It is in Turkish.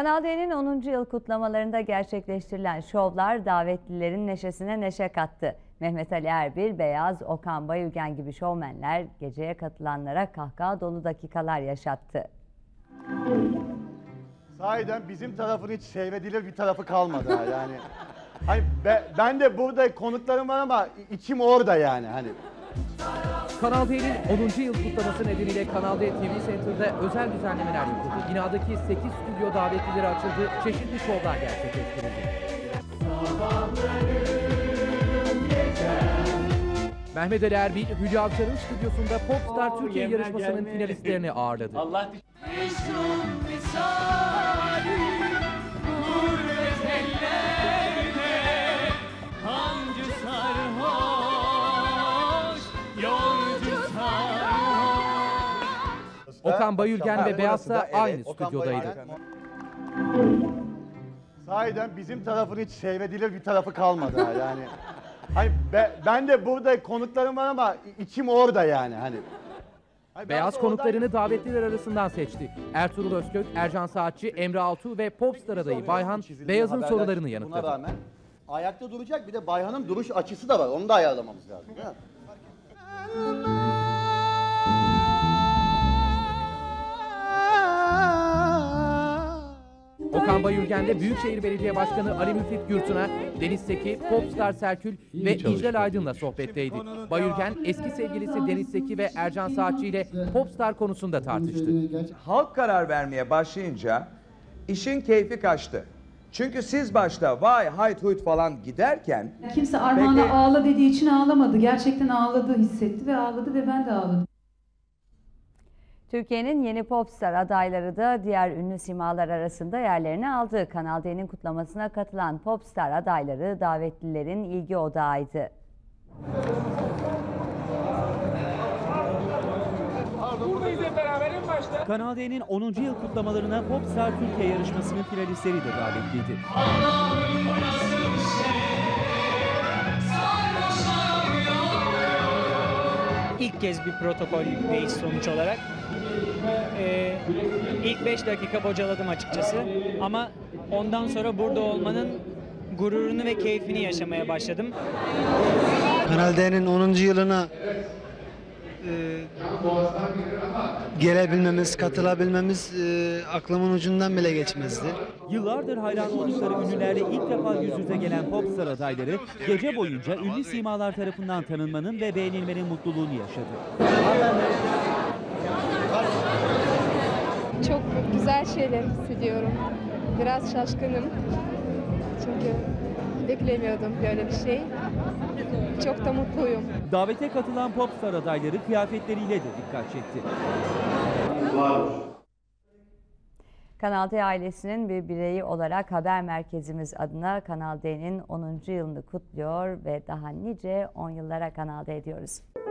Kanal D'nin 10. yıl kutlamalarında gerçekleştirilen şovlar davetlilerin neşesine neşe kattı. Mehmet Ali Erbil, Beyaz, Okan Bayülgen gibi şovmenler geceye katılanlara kahkaha dolu dakikalar yaşattı. Sahiden bizim tarafın hiç seyredilir bir tarafı kalmadı ha yani. Hani ben de burada konuklarım var ama içim orada yani hani. Kanal D'nin 10. yıl kutlaması nedeniyle Kanal D TV Center'da özel düzenlemeler yapıldı. Binadaki 8 stüdyo davetlileri açıldı, çeşitli şovlar gerçekleştirildi. Mehmet Ali Erbil, Hülya Avşar'ın stüdyosunda Popstar Türkiye yarışmasının finalistlerini ağırladı. Okan Bayülgen ve Beyaz da aynı stüdyodaydı. Sahiden bizim tarafın hiç seyredilir bir tarafı kalmadı ha yani. Hani ben de burada konuklarım var ama içim orada yani hani. Beyaz konuklarını davetliler arasından seçti. Ertuğrul Özkök, Ercan Saatçi, Emre Altuğ ve Popstar adayı Bayhan, Beyaz'ın sorularını yanıtladı. Buna rağmen ayakta duracak, bir de Bayhan'ın duruş açısı da var. Onu da ayarlamamız lazım. Değil mi? Okan Bayülgen de Büyükşehir Belediye Başkanı Ali Müfit Gürtün'a, Deniz Seki, Popstar Serkül ve İclal Aydın'la sohbetteydi. Bayülgen eski sevgilisi Deniz Seki ve Ercan Saatçi ile Popstar konusunda tartıştı. Halk karar vermeye başlayınca işin keyfi kaçtı. Çünkü siz başta vay hayt huyt falan giderken... Kimse Armağan'a ağla dediği için ağlamadı. Gerçekten ağladı, hissetti ve ağladı ve ben de ağladım. Türkiye'nin yeni Popstar adayları da diğer ünlü simalar arasında yerlerini aldı. Kanal D'nin kutlamasına katılan Popstar adayları davetlilerin ilgi odağıydı. Buradayız hep beraber en başta. Kanal D'nin 10. yıl kutlamalarına Popstar Türkiye yarışmasının finalistleri de davetliydi. İlk kez bir protokoldeyiz sonuç olarak. İlk 5 dakika bocaladım açıkçası ama ondan sonra burada olmanın gururunu ve keyfini yaşamaya başladım. Kanal D'nin 10. yılına gelebilmemiz, katılabilmemiz aklımın ucundan bile geçmezdi. Yıllardır hayran oldukları ünlülerle ilk defa yüz yüze gelen Popstar adayları gece boyunca ünlü simalar tarafından tanınmanın ve beğenilmenin mutluluğunu yaşadı. Çok güzel şeyler hissediyorum. Biraz şaşkınım. Çünkü beklemiyordum böyle bir şey. Çok da mutluyum. Davete katılan Popstar adayları kıyafetleriyle de dikkat çekti. Kanal D ailesinin bir bireyi olarak haber merkezimiz adına Kanal D'nin 10. yılını kutluyor ve daha nice 10 yıllara Kanal D ediyoruz.